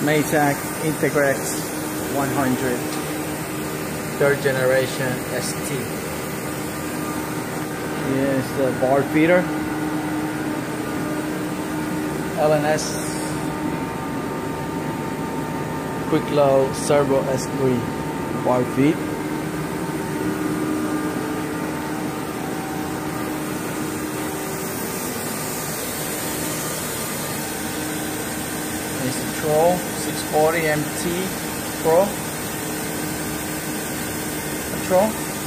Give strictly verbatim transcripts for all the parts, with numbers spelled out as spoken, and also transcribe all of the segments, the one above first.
Maytag Integrex one hundred third generation S T. Here's the bar feeder, L N S Quick Low Servo S three bar feed. There's the Troll six forty M T Pro Control.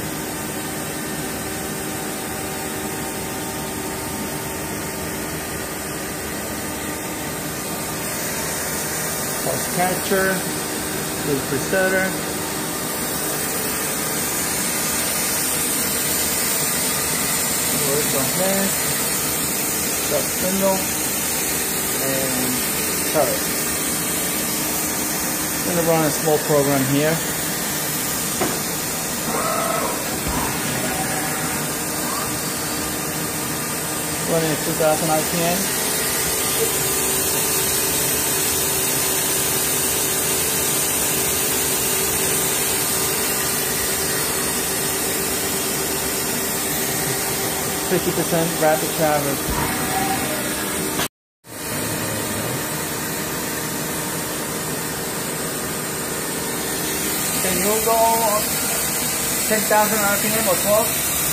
Pulse catcher, little presetter, vertical head, sub spindle, and turret. I'm going to run a small program here. Running at two thousand R P M. fifty percent rapid traverse. Can you go ten thousand R P M or twelve?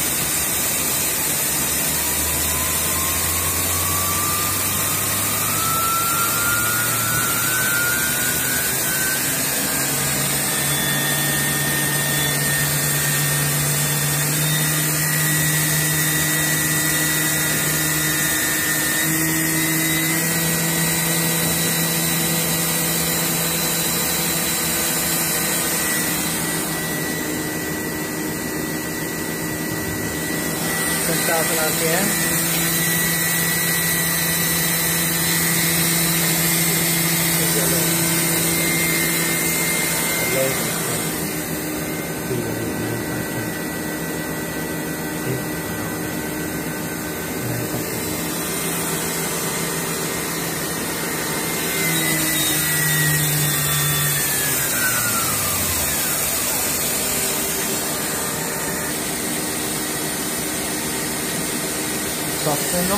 ten thousand R P M. Soft spindle.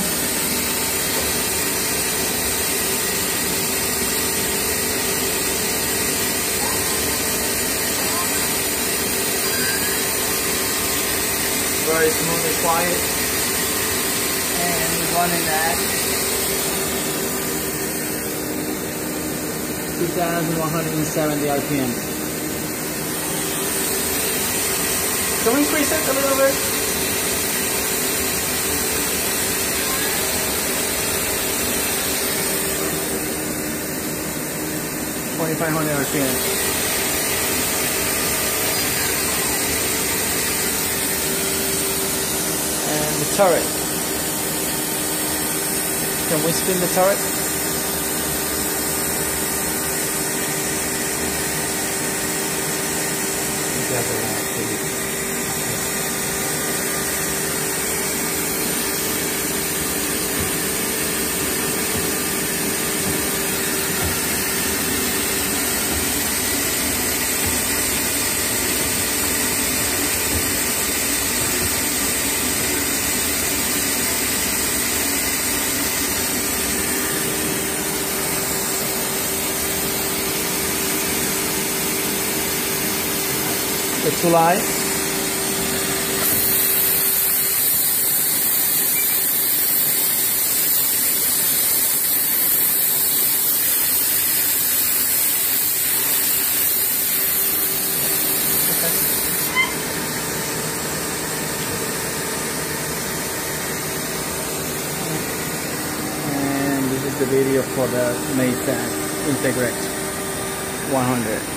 Very smooth and quiet, and running at two thousand one hundred seventy R P M. Can we increase it a little bit? twenty-five hundred R P M. And the turret. Can we spin the turret? It's too light. And this is the video for the Maytag Integrex one hundred.